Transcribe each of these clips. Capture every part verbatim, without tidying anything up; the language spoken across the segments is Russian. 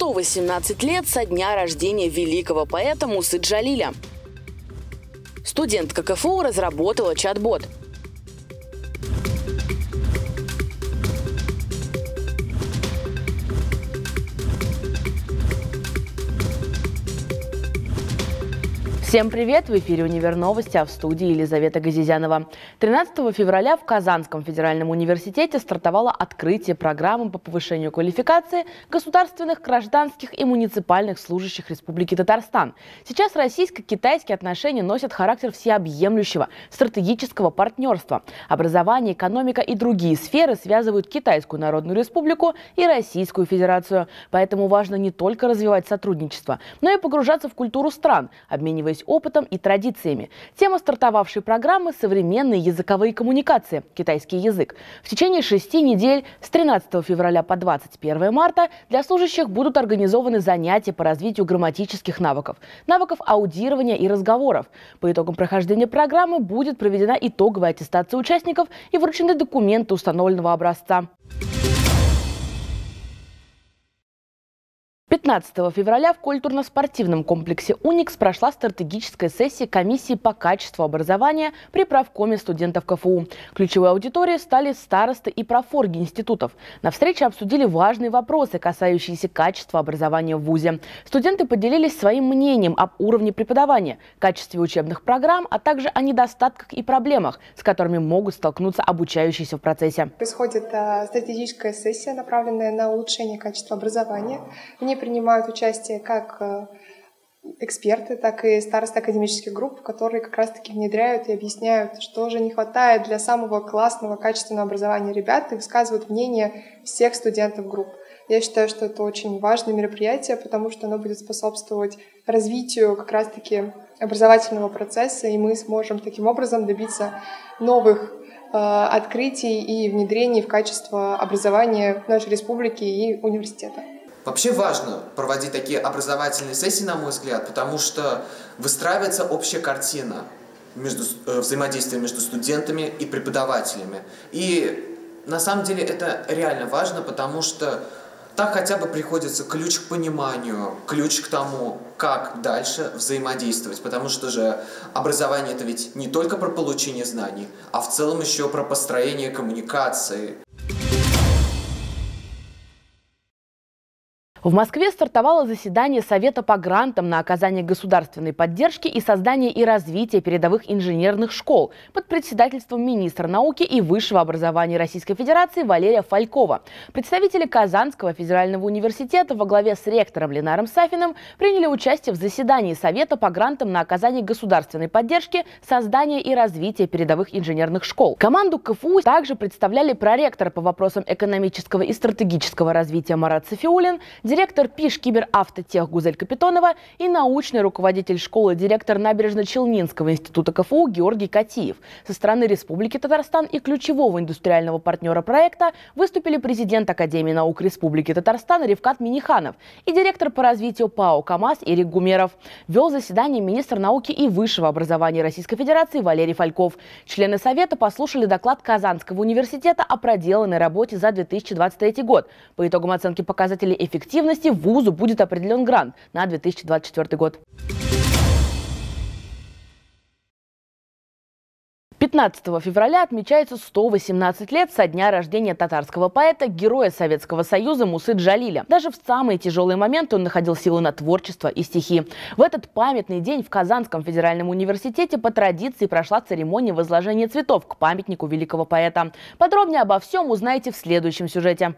сто восемнадцать лет со дня рождения великого поэта Мусы Джалиля. Студентка КФУ разработала чат-бот. Всем привет! В эфире «Универ Новости», а в студии Елизавета Газизянова. тринадцатого февраля в Казанском федеральном университете стартовало открытие программы по повышению квалификации государственных, гражданских и муниципальных служащих Республики Татарстан. Сейчас российско-китайские отношения носят характер всеобъемлющего стратегического партнерства. Образование, экономика и другие сферы связывают Китайскую Народную Республику и Российскую Федерацию. Поэтому важно не только развивать сотрудничество, но и погружаться в культуру стран, обмениваясь опытом и традициями. Тема стартовавшей программы – современные языковые коммуникации, китайский язык. В течение шести недель с тринадцатого февраля по двадцать первое марта для служащих будут организованы занятия по развитию грамматических навыков, навыков аудирования и разговоров. По итогам прохождения программы будет проведена итоговая аттестация участников и вручены документы установленного образца. пятнадцатого февраля в культурно-спортивном комплексе «Уникс» прошла стратегическая сессия комиссии по качеству образования при правкоме студентов КФУ. Ключевой аудиторией стали старосты и профорги институтов. На встрече обсудили важные вопросы, касающиеся качества образования в вузе. Студенты поделились своим мнением об уровне преподавания, качестве учебных программ, а также о недостатках и проблемах, с которыми могут столкнуться обучающиеся в процессе. Происходит а, стратегическая сессия, направленная на улучшение качества образования. В ней принимают участие как эксперты, так и старосты академических групп, которые как раз-таки внедряют и объясняют, что же не хватает для самого классного, качественного образования ребят, и высказывают мнение всех студентов групп. Я считаю, что это очень важное мероприятие, потому что оно будет способствовать развитию как раз-таки образовательного процесса, и мы сможем таким образом добиться новых э, открытий и внедрений в качество образования нашей республики и университета. Вообще важно проводить такие образовательные сессии, на мой взгляд, потому что выстраивается общая картина между, э, взаимодействия между студентами и преподавателями. И на самом деле это реально важно, потому что так хотя бы приходится ключ к пониманию, ключ к тому, как дальше взаимодействовать. Потому что же образование — это ведь не только про получение знаний, а в целом еще про построение коммуникации. В Москве стартовало заседание Совета по грантам на оказание государственной поддержки и создание и развитие передовых инженерных школ под председательством министра науки и высшего образования Российской Федерации Валерия Фалькова. Представители Казанского федерального университета во главе с ректором Ленаром Сафиным приняли участие в заседании Совета по грантам на оказание государственной поддержки, создание и развитие передовых инженерных школ. Команду КФУ также представляли проректор по вопросам экономического и стратегического развития Марат Сафиуллин, директор ПИШ Киберавтотех Гузель Капитонова и научный руководитель школы, директор Набережно-Челнинского института КФУ Георгий Катиев. Со стороны Республики Татарстан и ключевого индустриального партнера проекта выступили президент Академии наук Республики Татарстан Ревкат Миниханов и директор по развитию ПАО КамАЗ Ирик Гумеров. Вел заседание министр науки и высшего образования Российской Федерации Валерий Фальков. Члены Совета послушали доклад Казанского университета о проделанной работе за две тысячи двадцать третий год. По итогам оценки показателей эффективности вузу будет определен грант на две тысячи двадцать четвёртый год. пятнадцатого февраля отмечается сто восемнадцать лет со дня рождения татарского поэта, героя Советского Союза Мусы Джалиля. Даже в самые тяжелые моменты он находил силы на творчество и стихи. В этот памятный день в Казанском федеральном университете по традиции прошла церемония возложения цветов к памятнику великого поэта. Подробнее обо всем узнаете в следующем сюжете.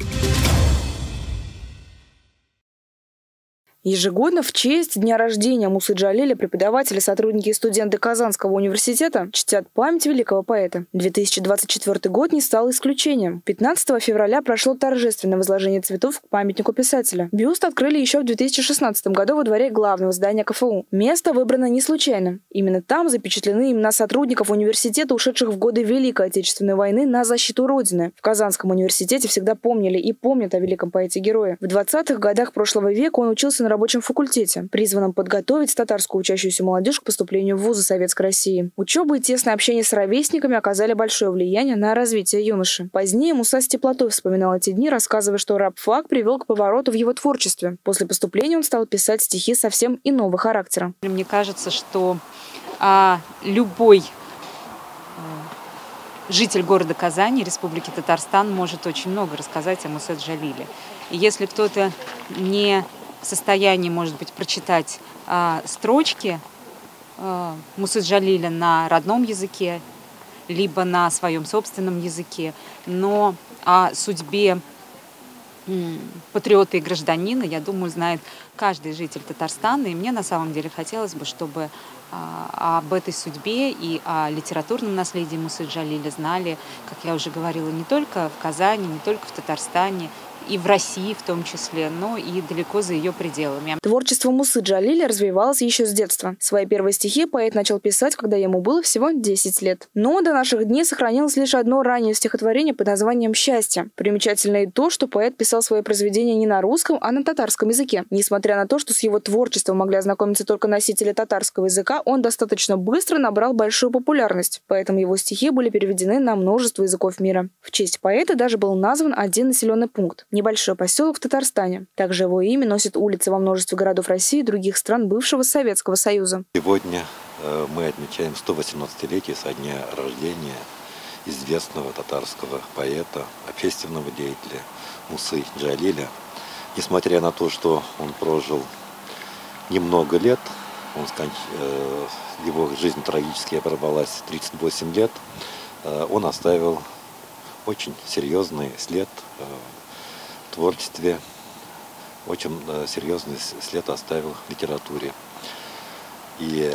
Ежегодно в честь дня рождения Мусы Джалиля преподаватели, сотрудники и студенты Казанского университета чтят память великого поэта. две тысячи двадцать четвёртый год не стал исключением. пятнадцатого февраля прошло торжественное возложение цветов к памятнику писателя. Бюст открыли еще в две тысячи шестнадцатом году во дворе главного здания КФУ. Место выбрано не случайно. Именно там запечатлены имена сотрудников университета, ушедших в годы Великой Отечественной войны на защиту Родины. В Казанском университете всегда помнили и помнят о великом поэте-герое. В двадцатых годах прошлого века он учился на научно-рабочем факультете, призванном подготовить татарскую учащуюся молодежь к поступлению в вузы Советской России. Учеба и тесное общение с ровесниками оказали большое влияние на развитие юноши. Позднее Муса с теплотой вспоминал эти дни, рассказывая, что рабфак привел к повороту в его творчестве. После поступления он стал писать стихи совсем иного характера. Мне кажется, что а, любой житель города Казани, Республики Татарстан, может очень много рассказать о Мусе Джалиле. И если кто-то не в состоянии, может быть, прочитать а, строчки а, Мусе Джалиля на родном языке, либо на своем собственном языке, но о судьбе м, патриота и гражданина, я думаю, знает каждый житель Татарстана. И мне на самом деле хотелось бы, чтобы об этой судьбе и о литературном наследии Мусы Джалиля знали, как я уже говорила, не только в Казани, не только в Татарстане, и в России в том числе, но и далеко за ее пределами. Творчество Мусы Джалиля развивалось еще с детства. Свои первые стихи поэт начал писать, когда ему было всего десять лет. Но до наших дней сохранилось лишь одно раннее стихотворение под названием «Счастье». Примечательно и то, что поэт писал свои произведения не на русском, а на татарском языке. Несмотря на то, что с его творчеством могли ознакомиться только носители татарского языка, он достаточно быстро набрал большую популярность. Поэтому его стихи были переведены на множество языков мира. В честь поэта даже был назван один населенный пункт – небольшой поселок в Татарстане. Также его имя носят улицы во множестве городов России и других стран бывшего Советского Союза. Сегодня мы отмечаем сто восемнадцатилетие со дня рождения известного татарского поэта, общественного деятеля Мусы Джалиля. Несмотря на то, что он прожил немного лет, он сконч... его жизнь трагически оборвалась тридцать восемь лет, он оставил очень серьезный след в творчестве, очень серьезный след оставил в литературе. И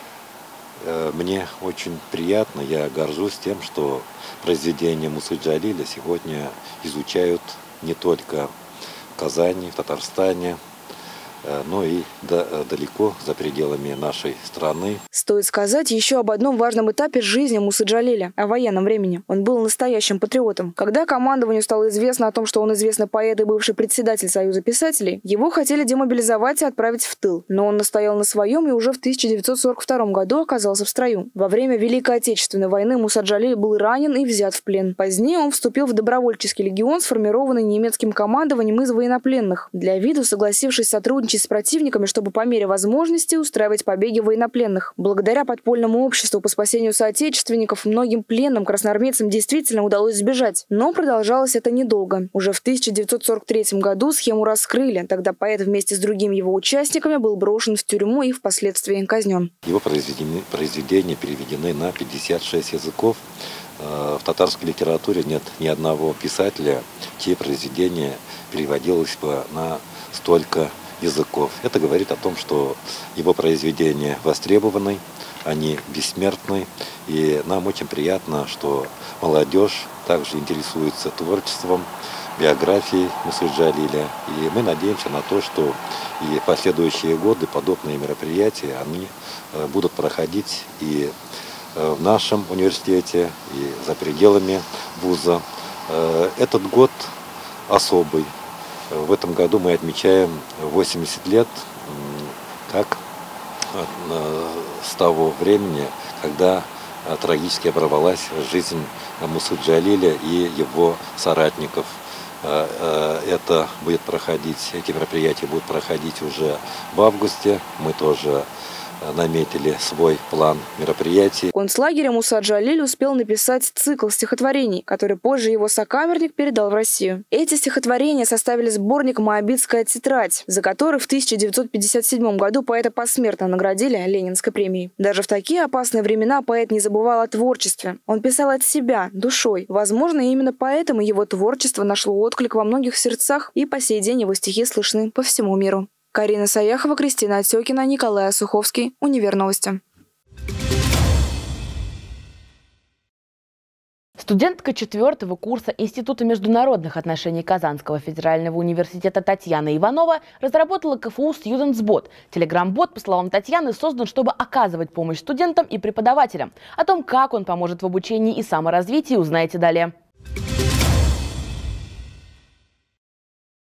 мне очень приятно, я горжусь тем, что произведения Мусы Джалиля сегодня изучают не только в Казани, в Татарстане, но и далеко за пределами нашей страны. Стоит сказать еще об одном важном этапе жизни Мусы Джалиля – о военном времени. Он был настоящим патриотом. Когда командованию стало известно о том, что он известный поэт и бывший председатель Союза писателей, его хотели демобилизовать и отправить в тыл. Но он настоял на своем и уже в тысяча девятьсот сорок втором году оказался в строю. Во время Великой Отечественной войны Муса Джалиль был ранен и взят в плен. Позднее он вступил в добровольческий легион, сформированный немецким командованием из военнопленных, для виду согласившись сотрудничать с противниками, чтобы по мере возможности устраивать побеги военнопленных. Благодаря подпольному обществу по спасению соотечественников многим пленным красноармейцам действительно удалось сбежать. Но продолжалось это недолго. Уже в тысяча девятьсот сорок третьем году схему раскрыли. Тогда поэт вместе с другими его участниками был брошен в тюрьму и впоследствии казнен. Его произведения, произведения переведены на пятьдесят шесть языков. В татарской литературе нет ни одного писателя, чьи произведения переводилось бы на столько языков. Это говорит о том, что его произведения востребованы, они бессмертны, и нам очень приятно, что молодежь также интересуется творчеством, биографией Мусы Джалиля, и мы надеемся на то, что и в последующие годы подобные мероприятия они будут проходить и в нашем университете, и за пределами вуза. Этот год особый. В этом году мы отмечаем восемьдесят лет, как с того времени, когда трагически оборвалась жизнь Мусы Джалиля и его соратников. Это будет проходить, эти мероприятия будут проходить уже в августе. Мы тоже наметили свой план мероприятий. В концлагере Муса Джалиль успел написать цикл стихотворений, который позже его сокамерник передал в Россию. Эти стихотворения составили сборник «Моабитская тетрадь», за который в тысяча девятьсот пятьдесят седьмом году поэта посмертно наградили Ленинской премией. Даже в такие опасные времена поэт не забывал о творчестве. Он писал от себя, душой. Возможно, именно поэтому его творчество нашло отклик во многих сердцах, и по сей день его стихи слышны по всему миру. Карина Саяхова, Кристина Отсекина, Николай Осуховский. Универ Новости. Студентка четвертого курса Института международных отношений Казанского федерального университета Татьяна Иванова разработала КФУ «Студентсбот». Телеграм-бот, по словам Татьяны, создан, чтобы оказывать помощь студентам и преподавателям. О том, как он поможет в обучении и саморазвитии, узнаете далее.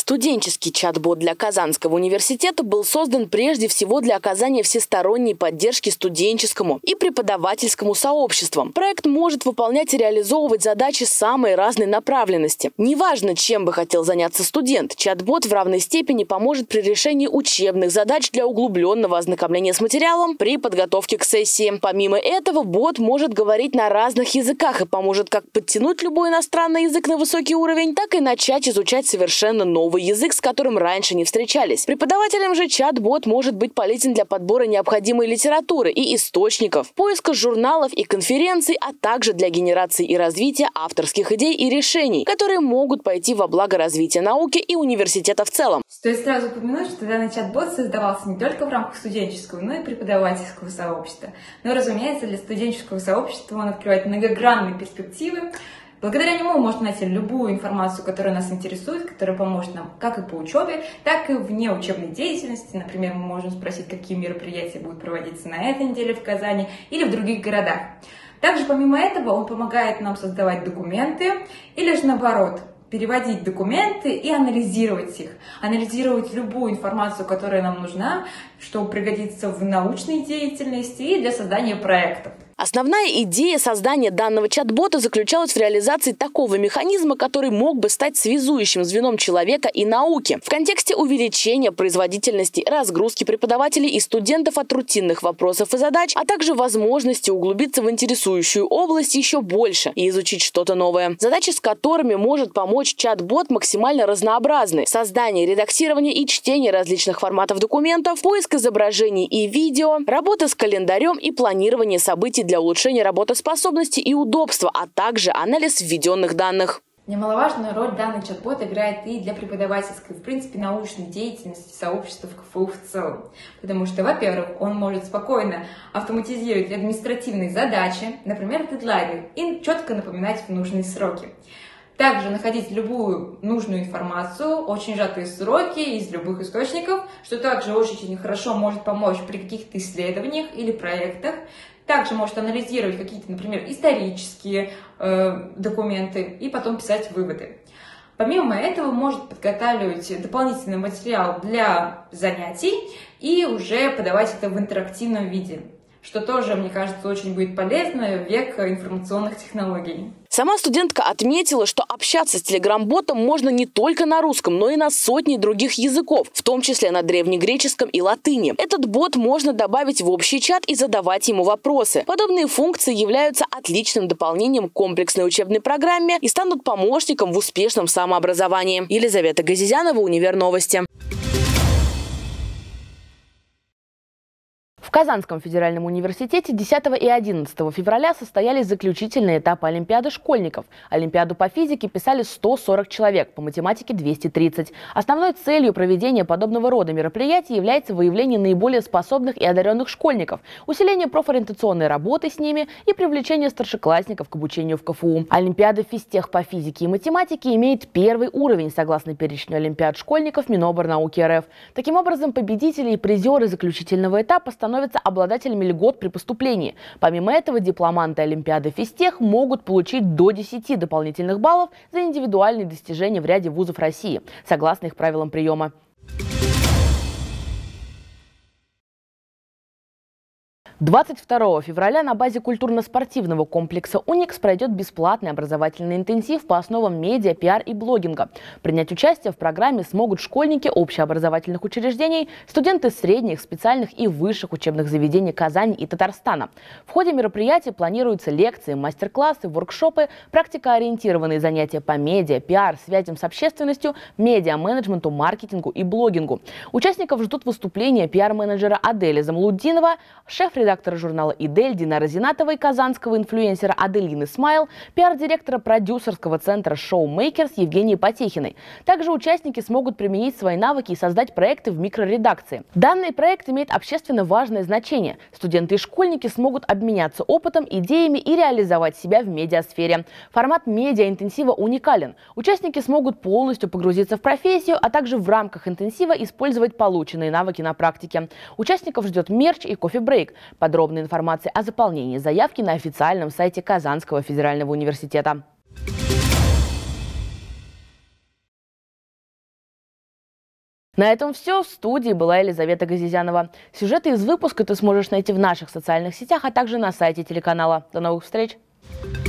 Студенческий чат-бот для Казанского университета был создан прежде всего для оказания всесторонней поддержки студенческому и преподавательскому сообществам. Проект может выполнять и реализовывать задачи самой разной направленности. Неважно, чем бы хотел заняться студент, чат-бот в равной степени поможет при решении учебных задач для углубленного ознакомления с материалом при подготовке к сессии. Помимо этого, бот может говорить на разных языках и поможет как подтянуть любой иностранный язык на высокий уровень, так и начать изучать совершенно новый Новый язык, с которым раньше не встречались. Преподавателям же чат-бот может быть полезен для подбора необходимой литературы и источников, поиска журналов и конференций, а также для генерации и развития авторских идей и решений, которые могут пойти во благо развития науки и университета в целом. Стоит сразу упомянуть, что данный чат-бот создавался не только в рамках студенческого, но и преподавательского сообщества. Но, разумеется, для студенческого сообщества он открывает многогранные перспективы. Благодаря нему можно найти любую информацию, которая нас интересует, которая поможет нам как и по учебе, так и вне учебной деятельности. Например, мы можем спросить, какие мероприятия будут проводиться на этой неделе в Казани или в других городах. Также, помимо этого, он помогает нам создавать документы или же наоборот, переводить документы и анализировать их. Анализировать любую информацию, которая нам нужна, что пригодится в научной деятельности и для создания проектов. Основная идея создания данного чат-бота заключалась в реализации такого механизма, который мог бы стать связующим звеном человека и науки в контексте увеличения производительности, разгрузки преподавателей и студентов от рутинных вопросов и задач, а также возможности углубиться в интересующую область еще больше и изучить что-то новое. Задачи, с которыми может помочь чат-бот, максимально разнообразны. Создание, редактирование и чтение различных форматов документов, поиск изображений и видео, работа с календарем и планирование событий для улучшения работоспособности и удобства, а также анализ введенных данных. Немаловажную роль данный чат-бот играет и для преподавательской, в принципе, научной деятельности сообщества в КФУ в целом. Потому что, во-первых, он может спокойно автоматизировать административные задачи, например, дедлайны, и четко напоминать в нужные сроки. Также находить любую нужную информацию, очень сжатые сроки из любых источников, что также очень хорошо может помочь при каких-то исследованиях или проектах. Также может анализировать какие-то, например, исторические э, документы и потом писать выводы. Помимо этого может подготавливать дополнительный материал для занятий и уже подавать это в интерактивном виде, что тоже, мне кажется, очень будет полезно в век информационных технологий. Сама студентка отметила, что общаться с телеграм-ботом можно не только на русском, но и на сотни других языков, в том числе на древнегреческом и латыни. Этот бот можно добавить в общий чат и задавать ему вопросы. Подобные функции являются отличным дополнением к комплексной учебной программе и станут помощником в успешном самообразовании. Елизавета Газизянова, Универновости. В Казанском федеральном университете десятого и одиннадцатого февраля состоялись заключительные этапы Олимпиады школьников. Олимпиаду по физике писали сто сорок человек, по математике двести тридцать. Основной целью проведения подобного рода мероприятий является выявление наиболее способных и одаренных школьников, усиление профориентационной работы с ними и привлечение старшеклассников к обучению в КФУ. Олимпиада физтех по физике и математике имеет первый уровень, согласно перечню олимпиад школьников Миноборнауки РФ. Таким образом, победители и призеры заключительного этапа становятся обладателями льгот при поступлении. Помимо этого, дипломанты Олимпиады физтех могут получить до десяти дополнительных баллов за индивидуальные достижения в ряде вузов России, согласно их правилам приема. двадцать второго февраля на базе культурно-спортивного комплекса «Уникс» пройдет бесплатный образовательный интенсив по основам медиа, пиар и блогинга. Принять участие в программе смогут школьники общеобразовательных учреждений, студенты средних, специальных и высших учебных заведений Казани и Татарстана. В ходе мероприятия планируются лекции, мастер-классы, воркшопы, практикоориентированные занятия по медиа, пиар, связям с общественностью, медиа-менеджменту, маркетингу и блогингу. Участников ждут выступления пиар-менеджера Адели Замлуддинова, шеф-редактора редактора журнала «Идель» Динары Зинатовой, казанского инфлюенсера Аделины Смайл, пиар-директора продюсерского центра «Шоумейкерс» Евгении Потехиной. Также участники смогут применить свои навыки и создать проекты в микроредакции. Данный проект имеет общественно важное значение. Студенты и школьники смогут обменяться опытом, идеями и реализовать себя в медиасфере. Формат медиа-интенсива уникален. Участники смогут полностью погрузиться в профессию, а также в рамках интенсива использовать полученные навыки на практике. Участников ждет мерч и кофе-брейк. Подробная информация о заполнении заявки на официальном сайте Казанского федерального университета. На этом все. В студии была Елизавета Газизянова. Сюжеты из выпуска ты сможешь найти в наших социальных сетях, а также на сайте телеканала. До новых встреч!